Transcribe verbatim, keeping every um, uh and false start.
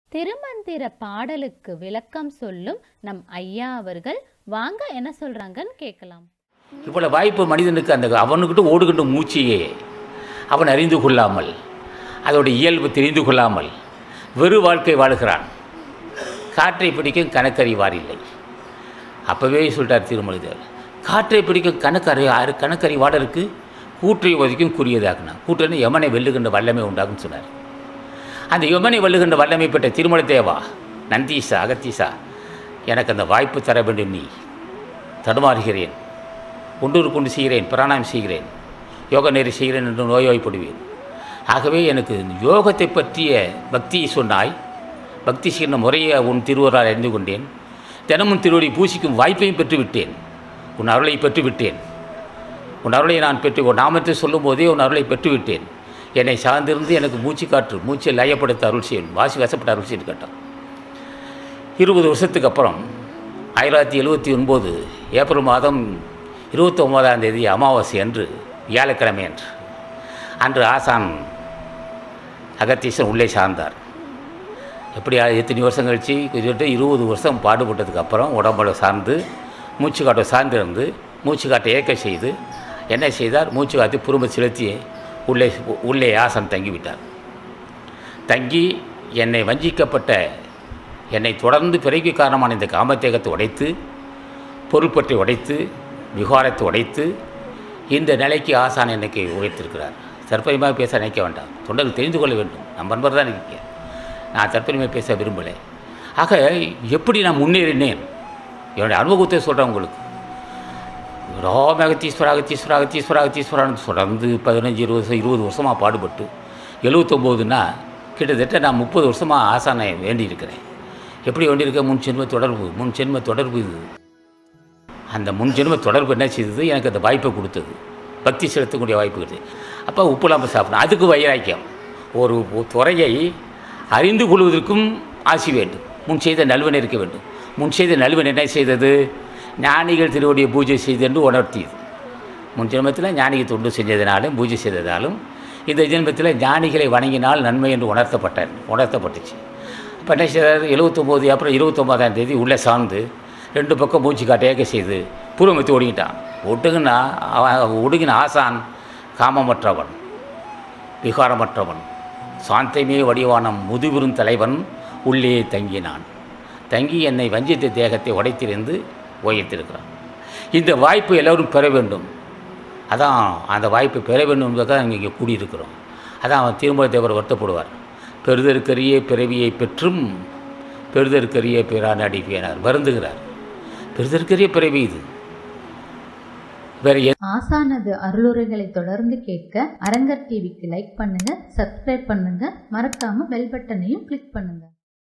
திருமந்திர பாடலுக்கு விளக்கம் சொல்லும் நம் ஐயா அவர்கள் வாங்க என்ன சொல்றாங்கன்னு கேட்கலாம். இவ்வளவு வாய்ப்பு மனிதனுக்கு அந்த அவனுக்கிட்ட ஓடுகின்ற மூச்சையே அவன் அறிந்து கொள்ளாமல், அதோடைய இயல்பு தெரிந்து கொள்ளாமல் வெறு வாழ்க்கை வாழ்கிறான். காற்றை பிடிக்கும் கணக்கறிவார் இல்லை. அப்போவே சொல்லிட்டார் திருமனிதர், காற்றை பிடிக்கும் கணக்கறி கணக்கறிவாடருக்கு கூற்றை ஒதுக்கும் கூறியதாக்குனா. கூற்றுன்னு யமனை வெல்லுகின்ற வல்லமை உண்டாகும் சொன்னார். அந்த யமனை வெல்லுகின்ற வல்லமை பெற்ற திருமண தேவா, நந்தீசா, அகத்தீசா, எனக்கு அந்த வாய்ப்பு தர வேண்டும். நீ தடுமாறுகிறேன், ஒன்றொரு கொண்டு செய்கிறேன், பிராணாயம் செய்கிறேன், யோக நெறி செய்கிறேன் என்று நோய்வாய்ப்படுவேன். ஆகவே எனக்கு யோகத்தை பற்றிய பக்தியை சொன்னாய். பக்தி செய்கிற முறையை உன் திருவருளால் அறிந்து கொண்டேன். தினமும் திருவடி பூசிக்கும் வாய்ப்பையும் பெற்றுவிட்டேன். உன் அருளை பெற்றுவிட்டேன். உன் அருளை நான் பெற்று உன் நாமத்தை சொல்லும் போதே உன் அருளை பெற்றுவிட்டேன். என்னை சார்ந்திருந்து எனக்கு மூச்சு காற்று மூச்சை லயப்படுத்த அருள் செய்யணும், வாசி வசப்பட்ட அருள் செய்து கேட்டான். இருபது வருஷத்துக்கு அப்புறம் ஆயிரத்தி தொள்ளாயிரத்தி எழுபத்தி ஒன்பது ஏப்ரல் மாதம் இருபத்தி ஒன்பதாம் தேதி அமாவாசை அன்று, வியாழக்கிழமை அன்று அன்று ஆசான் அகத்தீசன் உள்ளே சார்ந்தார். எப்படி எத்தனை வருஷம் கழித்து கிட்டத்தட்ட இருபது வருஷம் பாடுபட்டதுக்கு அப்புறம் உடம்போட சார்ந்து மூச்சு காட்டை சார்ந்திருந்து மூச்சு காட்டை ஏற்க செய்து என்ன செய்தார், மூச்சு காத்து புறம்ப செலுத்தி உள்ளே உள்ளே ஆசன் தங்கிவிட்டார். தங்கி என்னை வஞ்சிக்கப்பட்ட, என்னை தொடர்ந்து பிறகு காரணமான இந்த காமத்தேகத்தை உடைத்து, பொருள்பற்றி உடைத்து, விகாரத்தை உடைத்து இந்த நிலைக்கு ஆசான் என்னைக்கு உயர்த்திருக்கிறார். தற்பயமாக பேச நினைக்க வேண்டாம், தொண்டர்கள் தெரிந்து கொள்ள வேண்டும். நம்ம நண்பர் தான் இருக்கேன், நான் தற்பயமாக பேச விரும்பலை. ஆக எப்படி நான் முன்னேறினேன் என்னுடைய அனுபவத்தை சொல்கிறேன் உங்களுக்கு. ராம அகத்தீஸ்வரா அகத்தீஸ்வரா அகத்தீஸ்வரா அகத்தீஸ்வரான்னு தொடர்ந்து பதினஞ்சு இருபது வருஷம் இருபது வருஷமாக பாடுபட்டு எழுபத்தொம்போதுன்னா கிட்டத்தட்ட நான் முப்பது வருஷமாக ஆசானை வேண்டியிருக்கிறேன். எப்படி வேண்டியிருக்கேன்? முன் ஜென்ம தொடர்பு, முன் ஜென்ம தொடர்பு இது. அந்த முன் ஜென்ம தொடர்பு என்ன செய்தது, எனக்கு அந்த வாய்ப்பை கொடுத்தது, பக்தி செலுத்தக்கூடிய வாய்ப்பு கொடுத்தது. அப்போ உப்பு இல்லாமல் சாப்பிடணும். அதுக்கு வைராக்கியம். ஒரு துறையை அறிந்து கொள்வதற்கும் ஆசி வேண்டும். முன் செய்த நல்வன் இருக்க வேண்டும். முன் செய்த நல்வன் என்ன செய்தது, ஞானிகள் திருவடியை பூஜை செய்து என்று உணர்த்தியது. முன் ஜென்மத்தில் ஞானிகள் தொண்டு செஞ்சதினாலும் பூஜை செய்ததாலும் இந்த ஜென்மத்தில் ஞானிகளை வணங்கினால் நன்மை என்று உணர்த்தப்பட்டார் உணர்த்தப்பட்டுச்சு. இப்போ என்ன செய்தார், எழுபத்தொம்போது அப்புறம் இருபத்தொம்போதாம் தேதி உள்ளே சார்ந்து ரெண்டு பக்கம் மூச்சு காட்ட ஏக செய்து பூர்வமத்தை ஒடுங்கிட்டான். ஒடுங்கினா ஒடுங்கின ஆசான் காமமற்றவன், விகாரமற்றவன், சாந்தமே வடிவானம், முதுபெரும் தலைவன் உள்ளே தங்கினான். தங்கி என்னை வஞ்சித்த தேகத்தை உடைத்திருந்து உயர்த்திருக்கிறான். இந்த வாய்ப்பு எல்லோரும் பெற வேண்டும். அதான் அந்த வாய்ப்பை பெற வேண்டும் என்பதுக்காக நாங்கள் இங்கே கூடியிருக்கிறோம். அதான் அவன் திருமண தேவர் வருத்தப்படுவார். பெறுதற்கரிய பிறவியை பெற்றும் பெறுதற்கரிய பிறான் அடிப்பேனார் வருந்துகிறார். பெறுதற்கரிய பிறவி இது. வேறு ஆசானது அருளுரைகளை தொடர்ந்து கேட்க அரங்கர் டிவிக்கு லைக் பண்ணுங்க, சப்ஸ்கிரைப் பண்ணுங்க, மறக்காம பெல் பட்டனையும் கிளிக் பண்ணுங்க.